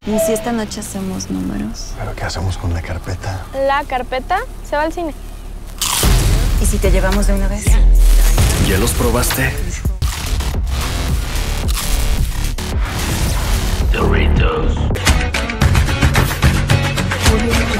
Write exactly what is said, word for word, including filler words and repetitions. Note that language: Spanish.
¿Y si esta noche hacemos números? ¿Pero qué hacemos con la carpeta? La carpeta se va al cine. ¿Y si te llevamos de una vez? ¿Ya los probaste? Doritos.